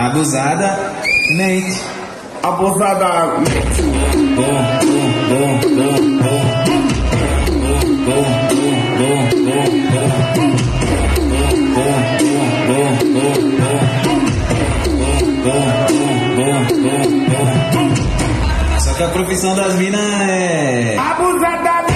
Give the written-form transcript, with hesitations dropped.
Abusadamente. Abusadamente. Só que a profissão das minas é Abusadamente.